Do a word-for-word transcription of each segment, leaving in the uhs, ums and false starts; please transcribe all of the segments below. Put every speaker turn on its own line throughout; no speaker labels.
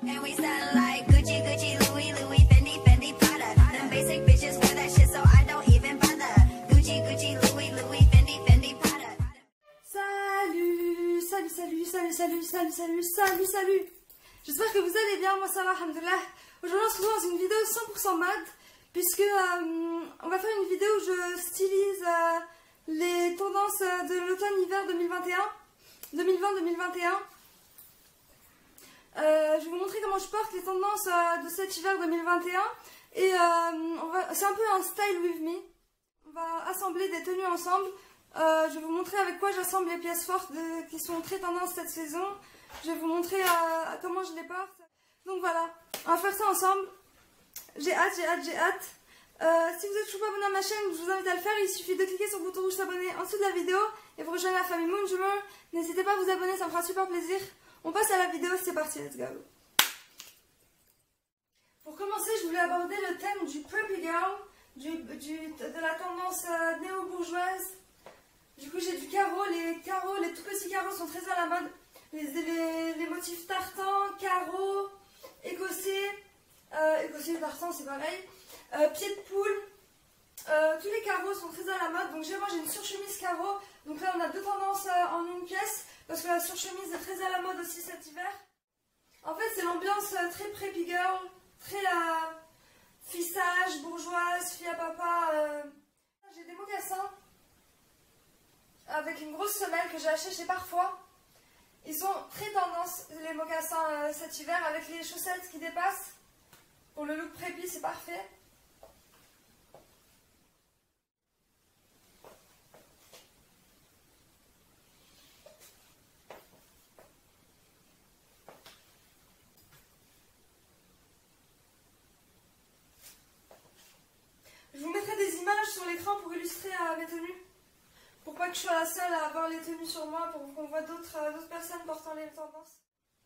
And we sound like Gucci, Gucci, Louis, Louis, Fendi, Fendi, Prada. Them basic bitches wear that shit, so I don't even bother. Gucci, Gucci, Louis, Louis, Fendi, Fendi, Prada.
Salut, salut, salut, salut, salut, salut, salut, salut, salut. J'espère que vous allez bien, moi ça va, alhamdoulilah. Aujourd'hui on se retrouve dans une vidéo cent pour cent mode, puisque euh, on va faire une vidéo où je stylise euh, les tendances de l'automne-hiver deux mille vingt et un, deux mille vingt deux mille vingt et un. Euh, je vais vous montrer comment je porte les tendances euh, de cet hiver deux mille vingt et un. Et euh, c'est un peu un style with me. On va assembler des tenues ensemble. Euh, je vais vous montrer avec quoi j'assemble les pièces fortes de, qui sont très tendances cette saison. Je vais vous montrer euh, comment je les porte. Donc voilà, on va faire ça ensemble. J'ai hâte, j'ai hâte, j'ai hâte. Euh, si vous êtes toujours pas abonné à ma chaîne, je vous invite à le faire. Il suffit de cliquer sur le bouton rouge s'abonner en dessous de la vidéo et vous rejoignez la famille Moonjummer. N'hésitez pas à vous abonner, ça me fera super plaisir. On passe à la vidéo, c'est parti, let's go. Pour commencer, je voulais aborder le thème du preppy girl, du, du, de la tendance euh, néo-bourgeoise. Du coup, j'ai du carreau. Les carreaux, les tout petits carreaux sont très à la mode. Les, les, les motifs tartan, carreaux, écossais, euh, écossais, tartan, c'est pareil. Euh, pied de poule. Euh, tous les carreaux sont très à la mode. Donc, j'ai moi j'ai une surchemise carreau. Donc là, on a deux tendances euh, en une pièce. Parce que la surchemise est très à la mode aussi cet hiver. En fait, c'est l'ambiance euh, très preppy girl, très euh, fissage, bourgeoise, fille à papa. Euh. J'ai des mocassins avec une grosse semelle que j'ai acheté chez Parfois. Ils sont très tendance, les mocassins euh, cet hiver, avec les chaussettes qui dépassent. Pour le look preppy, c'est parfait. Je vous mettrai des images sur l'écran pour illustrer euh, mes tenues. Pour pas que je sois la seule à avoir les tenues sur moi, pour qu'on voit d'autres euh, d'autres personnes portant les tendances.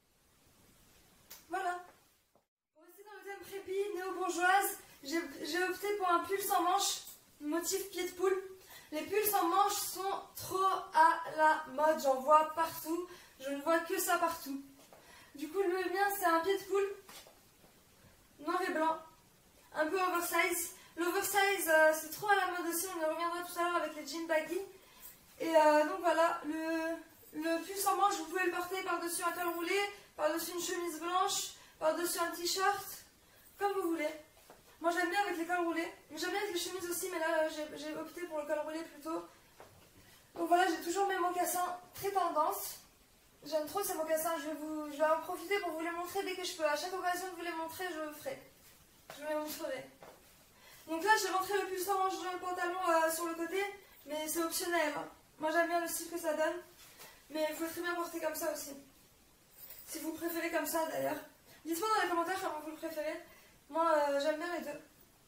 Voilà. Pour rester dans le thème preppy, néo-bourgeoise, j'ai opté pour un pull sans manches, motif pied de poule. Les pulls sans manches sont trop à la mode, j'en vois partout. Je ne vois que ça partout. Du coup, le mien, c'est un pied de poule, noir et blanc, un peu oversize. L'oversize, euh, c'est trop à la mode aussi, on y reviendra tout à l'heure avec les jeans baggy. Et euh, donc voilà, le, le pull sans manche, vous pouvez le porter par-dessus un col roulé, par-dessus une chemise blanche, par-dessus un t-shirt, comme vous voulez. Moi j'aime bien avec les cols roulés, mais j'aime bien avec les chemises aussi, mais là j'ai opté pour le col roulé plutôt. Donc voilà, j'ai toujours mes mocassins très tendance. J'aime trop ces mocassins, je vais, vous, je vais en profiter pour vous les montrer dès que je peux. À chaque occasion de vous les montrer, je le ferai. Je les montrerai. Donc là, j'ai rentré le pull sans manche dans le pantalon euh, sur le côté, mais c'est optionnel. Hein. Moi, j'aime bien le style que ça donne, mais il faut très bien porter comme ça aussi. Si vous préférez comme ça, d'ailleurs. Dites-moi dans les commentaires comment vous le préférez. Moi, euh, j'aime bien les deux.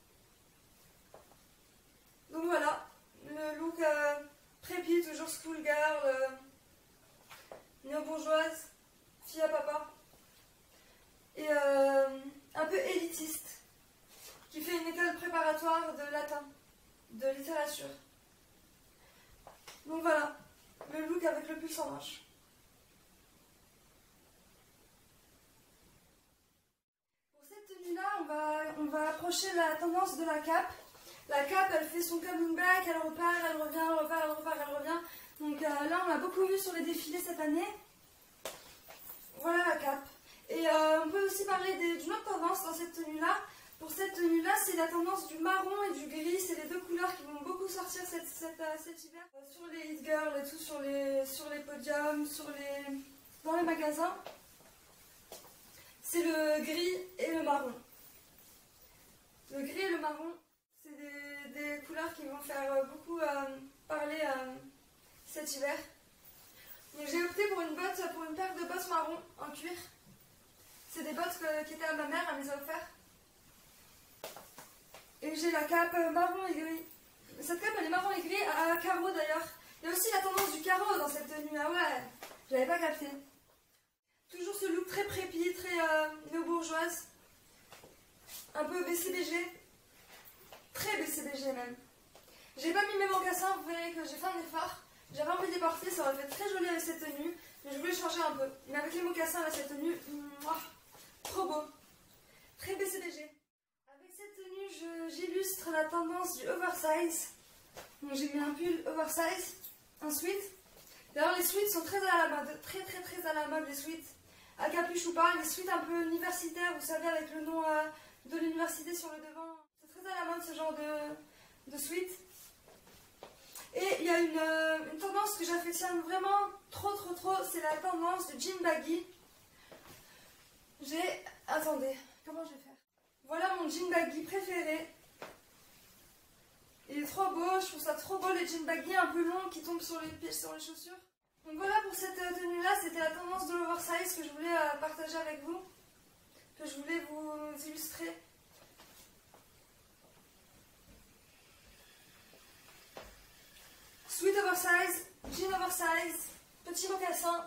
Donc voilà, le look euh, preppy, toujours schoolgirl, euh, néo-bourgeoise, fille à papa, et euh, un peu élitiste. Qui fait une école préparatoire de latin, de littérature. Donc voilà, le look avec le pull sans manche. Pour cette tenue-là, on va, on va approcher la tendance de la cape. La cape, elle fait son coming back, elle repart, elle revient, elle repart, elle repart, elle revient. Donc euh, là, on l'a beaucoup vu sur les défilés cette année. Voilà la cape. Et euh, on peut aussi parler d'une autre tendance dans cette tenue-là. Pour cette tenue-là, c'est la tendance du marron et du gris. C'est les deux couleurs qui vont beaucoup sortir cette, cette, cet hiver. Sur les hit girls et tout, sur les, sur les podiums, sur les, dans les magasins. C'est le gris et le marron. Le gris et le marron, c'est des, des couleurs qui vont faire beaucoup euh, parler euh, cet hiver. Donc j'ai opté pour une botte, pour une paire de bottes marron en cuir. C'est des bottes que, qui étaient à ma mère, elle me les a offertes. Et j'ai la cape marron et gris. Cette cape elle est marron et gris à carreaux d'ailleurs. Il y a aussi la tendance du carreau dans cette tenue. Ah ouais, j'avais pas capté. Toujours ce look très preppy, très euh, néo-bourgeoise. Un peu B C B G. Très B C B G même. J'ai pas mis mes mocassins, vous verrez que j'ai fait un effort. J'avais envie de les porter, ça aurait fait très joli avec cette tenue. Mais je voulais changer un peu. Mais avec les mocassins, là, cette tenue, mouah, trop du oversize. Donc j'ai mis un pull oversize, un sweat. D'ailleurs les sweats sont très à la mode, très très très à la mode les sweats. À capuche ou pas, les sweats un peu universitaires, vous savez, avec le nom euh, de l'université sur le devant. C'est très à la mode ce genre de, de sweat. Et il y a une, euh, une tendance que j'affectionne vraiment trop trop trop, c'est la tendance de jean baggy. J'ai... Attendez, comment je vais faire? Voilà mon jean baggy préféré. Il est trop beau, je trouve ça trop beau les jeans baggy un peu longs qui tombent sur les pieds, sur les chaussures. Donc voilà pour cette tenue là, c'était la tendance de l'oversize que je voulais euh, partager avec vous, que je voulais vous illustrer. Sweat oversize, jean oversize, petit mocassin.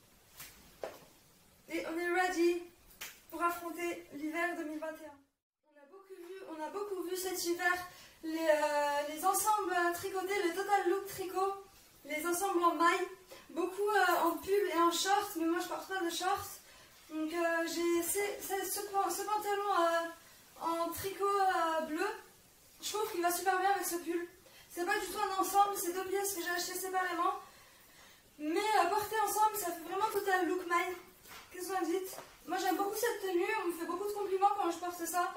Et on est ready pour affronter l'hiver deux mille vingt et un. On a beaucoup vu, on a beaucoup vu cet hiver les, euh, les ensembles tricotés, le total look tricot, les ensembles en maille, beaucoup euh, en pull et en short, mais moi je porte pas de short. Donc euh, j'ai ce, ce, ce pantalon euh, en tricot euh, bleu, je trouve qu'il va super bien avec ce pull. C'est pas du tout un ensemble, c'est deux pièces que j'ai achetées séparément. Mais euh, porter ensemble, ça fait vraiment total look maille. Qu'est-ce que vous en dites? Moi j'aime beaucoup cette tenue, on me fait beaucoup de compliments quand je porte ça.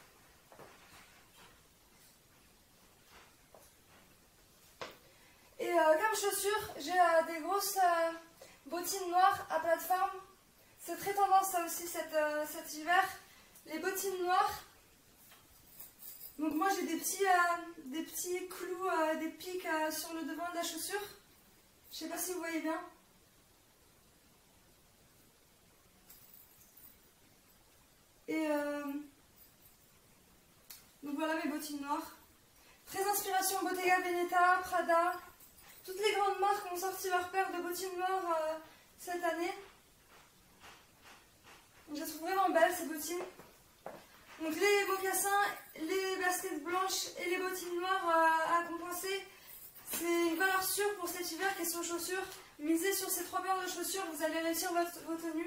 Et euh, comme chaussures, j'ai euh, des grosses euh, bottines noires à plateforme. C'est très tendance ça aussi cet, euh, cet hiver, les bottines noires. Donc moi j'ai des petits, euh, des petits clous, euh, des pics euh, sur le devant de la chaussure. Je sais pas si vous voyez bien. Et euh, donc voilà mes bottines noires. Très inspiration Bottega Veneta, Prada. Toutes les grandes marques ont sorti leur paire de bottines noires euh, cette année. Je les trouve vraiment belles ces bottines. Donc les mocassins, les baskets blanches et les bottines noires euh, à compenser, c'est une valeur sûre pour cet hiver question chaussures. Misez sur ces trois paires de chaussures, vous allez réussir votre, vos tenues.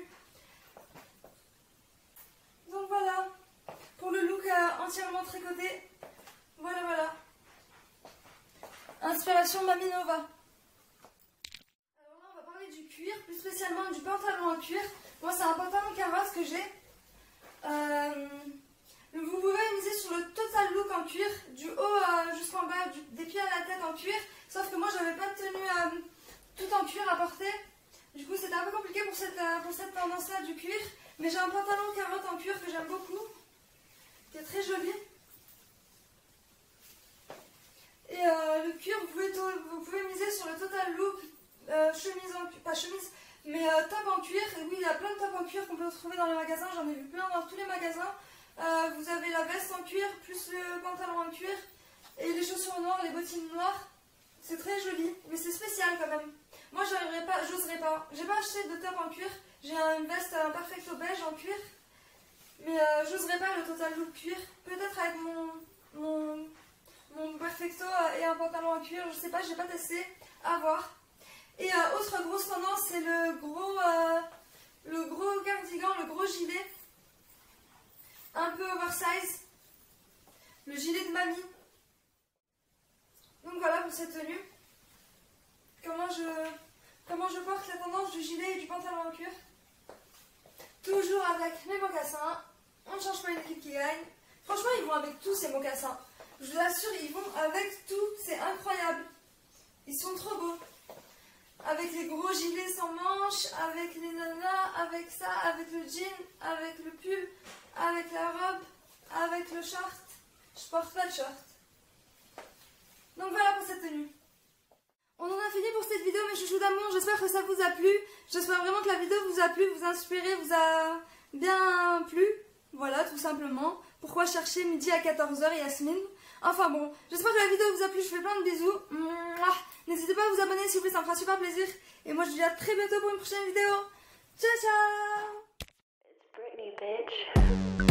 Donc voilà, pour le look euh, entièrement tricoté, voilà voilà. Inspiration Mami Nova. Alors là on va parler du cuir, plus spécialement du pantalon en cuir. Moi c'est un pantalon carotte que j'ai. Euh, vous pouvez miser sur le total look en cuir, du haut euh, jusqu'en bas, du, des pieds à la tête en cuir. Sauf que moi j'avais pas de tenue euh, tout en cuir à porter. Du coup c'était un peu compliqué pour cette, euh, pour cette tendance là du cuir. Mais j'ai un pantalon carotte en cuir que j'aime beaucoup, qui est très joli. Et euh, le cuir, vous pouvez, vous pouvez miser sur le total look, euh, chemise en cuir, pas chemise, mais euh, top en cuir. Et oui, il y a plein de tops en cuir qu'on peut trouver dans les magasins, j'en ai vu plein dans tous les magasins. Euh, vous avez la veste en cuir, plus le pantalon en cuir, et les chaussures noires, les bottines noires. C'est très joli, mais c'est spécial quand même. Moi, j'arriverai pas, j'oserais pas. J'ai pas acheté de top en cuir, j'ai une veste un perfecto beige en cuir, mais euh, j'oserais pas le total look cuir. Peut-être avec mon, mon mon perfecto et un pantalon en cuir, je sais pas, j'ai pas testé, à voir. Et euh, autre grosse tendance, c'est le gros euh, le gros cardigan, le gros gilet, un peu oversize, le gilet de mamie. Donc voilà pour cette tenue. Comment je comment je porte la tendance du gilet et du pantalon en cuir. Toujours avec mes mocassins. On ne change pas une équipe qui gagne. Franchement, ils vont avec tous ces mocassins. Je vous assure, ils vont avec tout, c'est incroyable. Ils sont trop beaux. Avec les gros gilets sans manches, avec les nanas, avec ça, avec le jean, avec le pull, avec la robe, avec le short. Je porte pas de short. Donc voilà pour cette tenue. On en a fini pour cette vidéo, mes chouchous d'amour. J'espère que ça vous a plu. J'espère vraiment que la vidéo vous a plu, vous a inspiré, vous a bien plu. Voilà, tout simplement. Pourquoi chercher midi à quatorze heures, Yasmine? Enfin bon, j'espère que la vidéo vous a plu. Je fais plein de bisous. N'hésitez pas à vous abonner s'il vous plaît, ça me fera super plaisir. Et moi, je vous dis à très bientôt pour une prochaine vidéo. Ciao, ciao!
It's Britney, bitch.